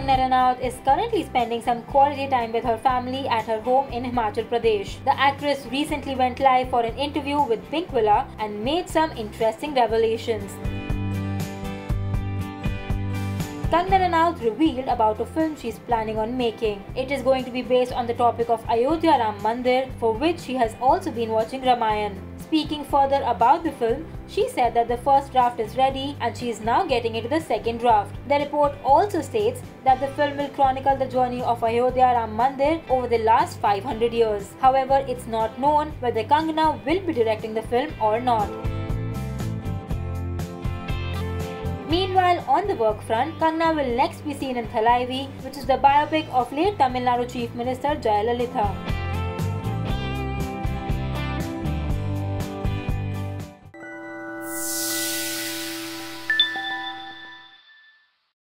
Kangana Ranaut is currently spending some quality time with her family at her home in Himachal Pradesh. The actress recently went live for an interview with Pinkvilla and made some interesting revelations. Kangana Ranaut revealed about a film she's planning on making. It is going to be based on the topic of Ayodhya Ram Mandir, for which she has also been watching Ramayana. Speaking further about the film, she said that the first draft is ready and she is now getting into the second draft. The report also states that the film will chronicle the journey of Ayodhya Ram Mandir over the last 500 years. However, it's not known whether Kangana will be directing the film or not. Meanwhile, on the work front, Kangana will next be seen in Thalaivi, which is the biopic of late Tamil Nadu Chief Minister Jayalalitha.